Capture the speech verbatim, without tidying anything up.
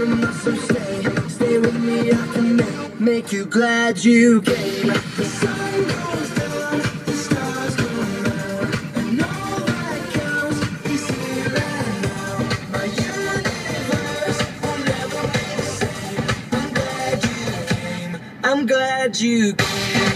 from us, so stay, stay with me. I can make, make you glad you came. The sun goes down, the stars come out, and all that counts is here and now. My universe will never be the same. I'm glad you came. I'm glad you came.